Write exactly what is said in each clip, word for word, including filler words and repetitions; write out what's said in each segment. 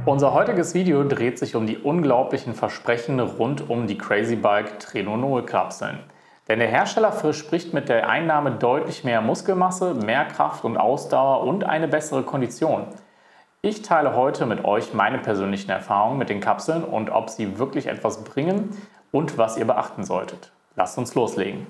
Unser heutiges Video dreht sich um die unglaublichen Versprechen rund um die Crazy-Bike Trenonol-Kapseln. Denn der Hersteller verspricht mit der Einnahme deutlich mehr Muskelmasse, mehr Kraft und Ausdauer und eine bessere Kondition. Ich teile heute mit euch meine persönlichen Erfahrungen mit den Kapseln und ob sie wirklich etwas bringen und was ihr beachten solltet. Lasst uns loslegen!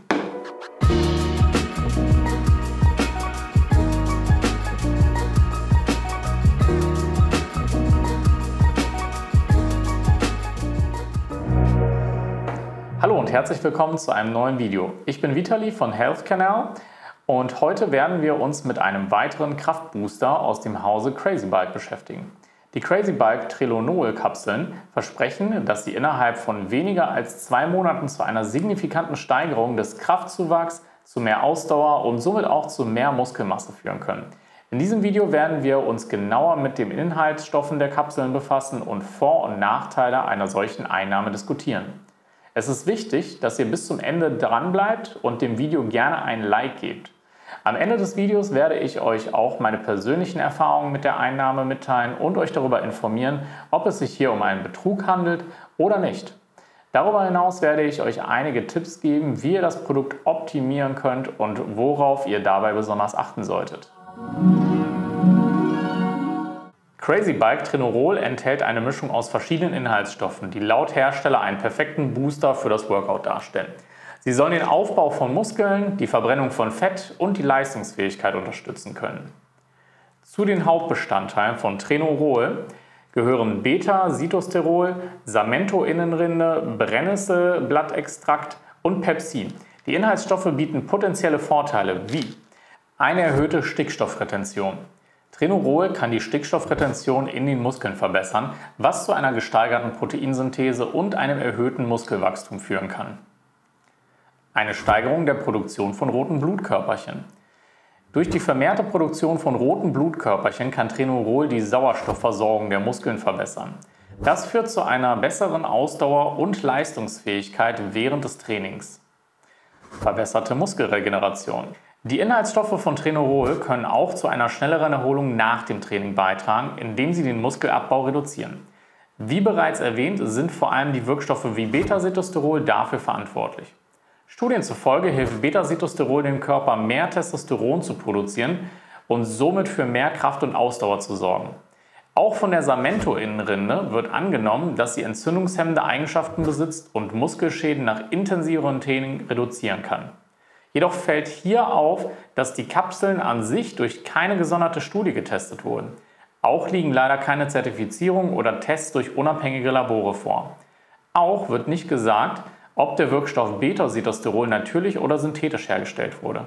Hallo und herzlich willkommen zu einem neuen Video. Ich bin Vitali von Health Canal und heute werden wir uns mit einem weiteren Kraftbooster aus dem Hause Crazy-Bike beschäftigen. Die Crazy-Bike Trenonol-Kapseln versprechen, dass sie innerhalb von weniger als zwei Monaten zu einer signifikanten Steigerung des Kraftzuwachs, zu mehr Ausdauer und somit auch zu mehr Muskelmasse führen können. In diesem Video werden wir uns genauer mit den Inhaltsstoffen der Kapseln befassen und Vor- und Nachteile einer solchen Einnahme diskutieren. Es ist wichtig, dass ihr bis zum Ende dran bleibt und dem Video gerne ein Like gebt. Am Ende des Videos werde ich euch auch meine persönlichen Erfahrungen mit der Einnahme mitteilen und euch darüber informieren, ob es sich hier um einen Betrug handelt oder nicht. Darüber hinaus werde ich euch einige Tipps geben, wie ihr das Produkt optimieren könnt und worauf ihr dabei besonders achten solltet. Crazy-Bike Trenonol enthält eine Mischung aus verschiedenen Inhaltsstoffen, die laut Hersteller einen perfekten Booster für das Workout darstellen. Sie sollen den Aufbau von Muskeln, die Verbrennung von Fett und die Leistungsfähigkeit unterstützen können. Zu den Hauptbestandteilen von Trenonol gehören Beta-Sitosterol, Samento-Innenrinde, Brennnesselblattextrakt und Pepsin. Die Inhaltsstoffe bieten potenzielle Vorteile wie eine erhöhte Stickstoffretention. Trenonol kann die Stickstoffretention in den Muskeln verbessern, was zu einer gesteigerten Proteinsynthese und einem erhöhten Muskelwachstum führen kann. Eine Steigerung der Produktion von roten Blutkörperchen. Durch die vermehrte Produktion von roten Blutkörperchen kann Trenonol die Sauerstoffversorgung der Muskeln verbessern. Das führt zu einer besseren Ausdauer und Leistungsfähigkeit während des Trainings. Verbesserte Muskelregeneration. Die Inhaltsstoffe von Trenonol können auch zu einer schnelleren Erholung nach dem Training beitragen, indem sie den Muskelabbau reduzieren. Wie bereits erwähnt, sind vor allem die Wirkstoffe wie Beta-Sitosterol dafür verantwortlich. Studien zufolge hilft Beta-Sitosterol dem Körper, mehr Testosteron zu produzieren und somit für mehr Kraft und Ausdauer zu sorgen. Auch von der Samento-Innenrinde wird angenommen, dass sie entzündungshemmende Eigenschaften besitzt und Muskelschäden nach intensiverem Training reduzieren kann. Jedoch fällt hier auf, dass die Kapseln an sich durch keine gesonderte Studie getestet wurden. Auch liegen leider keine Zertifizierungen oder Tests durch unabhängige Labore vor. Auch wird nicht gesagt, ob der Wirkstoff Beta-Sitosterol natürlich oder synthetisch hergestellt wurde.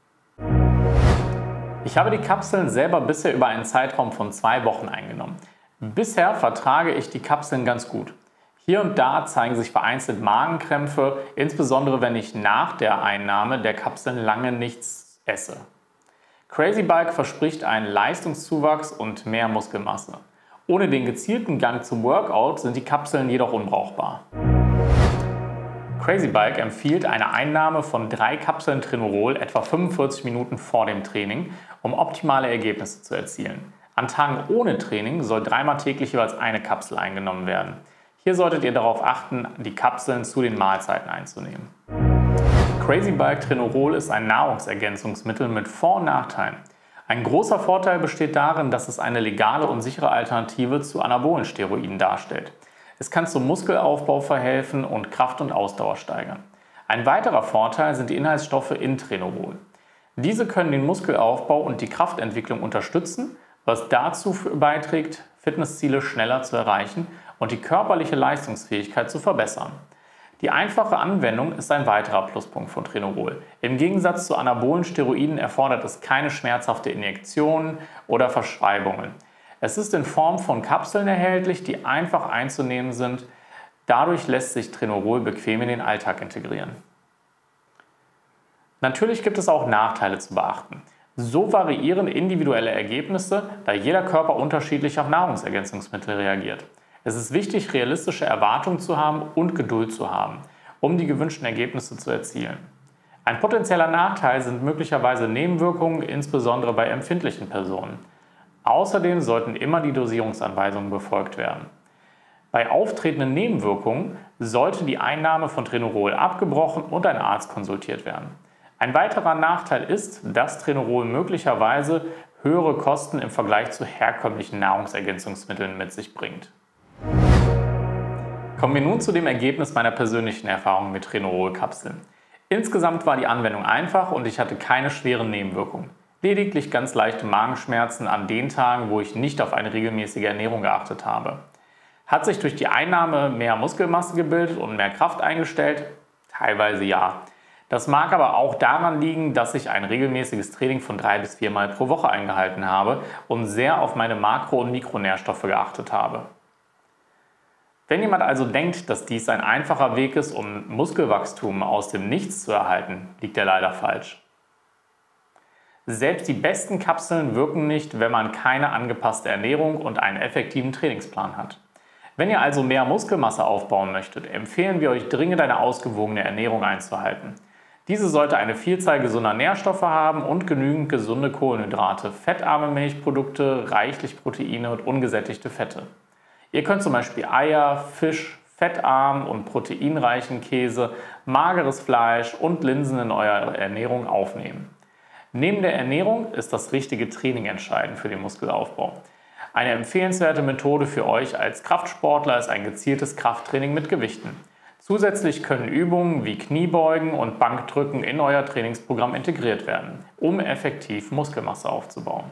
Ich habe die Kapseln selber bisher über einen Zeitraum von zwei Wochen eingenommen. Bisher vertrage ich die Kapseln ganz gut. Hier und da zeigen sich vereinzelt Magenkrämpfe, insbesondere wenn ich nach der Einnahme der Kapseln lange nichts esse. Crazy-Bike verspricht einen Leistungszuwachs und mehr Muskelmasse. Ohne den gezielten Gang zum Workout sind die Kapseln jedoch unbrauchbar. Crazy-Bike empfiehlt eine Einnahme von drei Kapseln Trenonol etwa fünfundvierzig Minuten vor dem Training, um optimale Ergebnisse zu erzielen. An Tagen ohne Training soll dreimal täglich jeweils eine Kapsel eingenommen werden. Hier solltet ihr darauf achten, die Kapseln zu den Mahlzeiten einzunehmen. Crazy-Bike Trenonol ist ein Nahrungsergänzungsmittel mit Vor- und Nachteilen. Ein großer Vorteil besteht darin, dass es eine legale und sichere Alternative zu anabolen Steroiden darstellt. Es kann zum Muskelaufbau verhelfen und Kraft und Ausdauer steigern. Ein weiterer Vorteil sind die Inhaltsstoffe in Trenonol. Diese können den Muskelaufbau und die Kraftentwicklung unterstützen, was dazu beiträgt, Fitnessziele schneller zu erreichen und die körperliche Leistungsfähigkeit zu verbessern. Die einfache Anwendung ist ein weiterer Pluspunkt von Trenonol. Im Gegensatz zu anabolen Steroiden erfordert es keine schmerzhafte Injektionen oder Verschreibungen. Es ist in Form von Kapseln erhältlich, die einfach einzunehmen sind. Dadurch lässt sich Trenonol bequem in den Alltag integrieren. Natürlich gibt es auch Nachteile zu beachten. So variieren individuelle Ergebnisse, da jeder Körper unterschiedlich auf Nahrungsergänzungsmittel reagiert. Es ist wichtig, realistische Erwartungen zu haben und Geduld zu haben, um die gewünschten Ergebnisse zu erzielen. Ein potenzieller Nachteil sind möglicherweise Nebenwirkungen, insbesondere bei empfindlichen Personen. Außerdem sollten immer die Dosierungsanweisungen befolgt werden. Bei auftretenden Nebenwirkungen sollte die Einnahme von Trenorol abgebrochen und ein Arzt konsultiert werden. Ein weiterer Nachteil ist, dass Trenorol möglicherweise höhere Kosten im Vergleich zu herkömmlichen Nahrungsergänzungsmitteln mit sich bringt. Kommen wir nun zu dem Ergebnis meiner persönlichen Erfahrung mit Trenorol-Kapseln. Insgesamt war die Anwendung einfach und ich hatte keine schweren Nebenwirkungen. Lediglich ganz leichte Magenschmerzen an den Tagen, wo ich nicht auf eine regelmäßige Ernährung geachtet habe. Hat sich durch die Einnahme mehr Muskelmasse gebildet und mehr Kraft eingestellt? Teilweise ja. Das mag aber auch daran liegen, dass ich ein regelmäßiges Training von drei bis viermal pro Woche eingehalten habe und sehr auf meine Makro- und Mikronährstoffe geachtet habe. Wenn jemand also denkt, dass dies ein einfacher Weg ist, um Muskelwachstum aus dem Nichts zu erhalten, liegt er leider falsch. Selbst die besten Kapseln wirken nicht, wenn man keine angepasste Ernährung und einen effektiven Trainingsplan hat. Wenn ihr also mehr Muskelmasse aufbauen möchtet, empfehlen wir euch dringend eine ausgewogene Ernährung einzuhalten. Diese sollte eine Vielzahl gesunder Nährstoffe haben und genügend gesunde Kohlenhydrate, fettarme Milchprodukte, reichlich Proteine und ungesättigte Fette. Ihr könnt zum Beispiel Eier, Fisch, fettarmen und proteinreichen Käse, mageres Fleisch und Linsen in eure Ernährung aufnehmen. Neben der Ernährung ist das richtige Training entscheidend für den Muskelaufbau. Eine empfehlenswerte Methode für euch als Kraftsportler ist ein gezieltes Krafttraining mit Gewichten. Zusätzlich können Übungen wie Kniebeugen und Bankdrücken in euer Trainingsprogramm integriert werden, um effektiv Muskelmasse aufzubauen.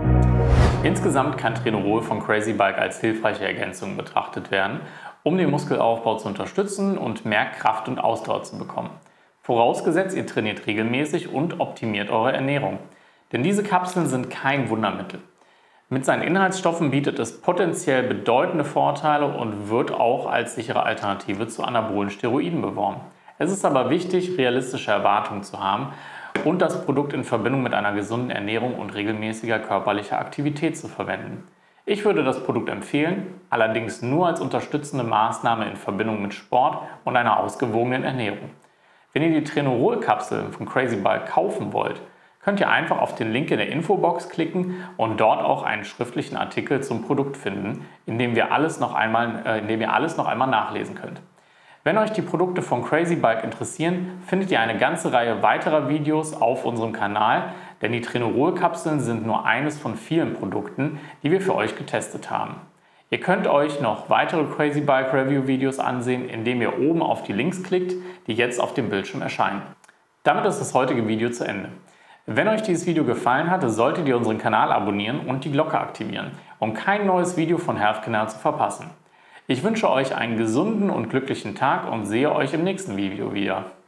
Insgesamt kann Trenorol von Crazy-Bike als hilfreiche Ergänzung betrachtet werden, um den Muskelaufbau zu unterstützen und mehr Kraft und Ausdauer zu bekommen. Vorausgesetzt, ihr trainiert regelmäßig und optimiert eure Ernährung. Denn diese Kapseln sind kein Wundermittel. Mit seinen Inhaltsstoffen bietet es potenziell bedeutende Vorteile und wird auch als sichere Alternative zu anabolen Steroiden beworben. Es ist aber wichtig, realistische Erwartungen zu haben und das Produkt in Verbindung mit einer gesunden Ernährung und regelmäßiger körperlicher Aktivität zu verwenden. Ich würde das Produkt empfehlen, allerdings nur als unterstützende Maßnahme in Verbindung mit Sport und einer ausgewogenen Ernährung. Wenn ihr die Trenorol-Kapseln von Crazy-Bike kaufen wollt, könnt ihr einfach auf den Link in der Infobox klicken und dort auch einen schriftlichen Artikel zum Produkt finden, in dem, wir alles noch einmal, äh, in dem ihr alles noch einmal nachlesen könnt. Wenn euch die Produkte von Crazy-Bike interessieren, findet ihr eine ganze Reihe weiterer Videos auf unserem Kanal, denn die Trenorol-Kapseln sind nur eines von vielen Produkten, die wir für euch getestet haben. Ihr könnt euch noch weitere Crazy-Bike Review-Videos ansehen, indem ihr oben auf die Links klickt, die jetzt auf dem Bildschirm erscheinen. Damit ist das heutige Video zu Ende. Wenn euch dieses Video gefallen hat, solltet ihr unseren Kanal abonnieren und die Glocke aktivieren, um kein neues Video von Health-Canal zu verpassen. Ich wünsche euch einen gesunden und glücklichen Tag und sehe euch im nächsten Video wieder.